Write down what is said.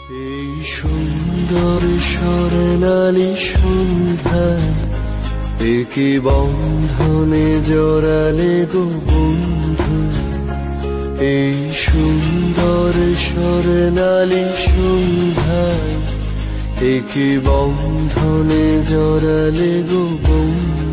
এই সুন্দর স্বর্ণালী সন্ধ্যায় একি বন্ধনে জড়ালে গো বন্ধু। এই সুন্দর স্বর্ণালী সন্ধ্যায় একি বন্ধনে জড়ালে গো বন্ধু।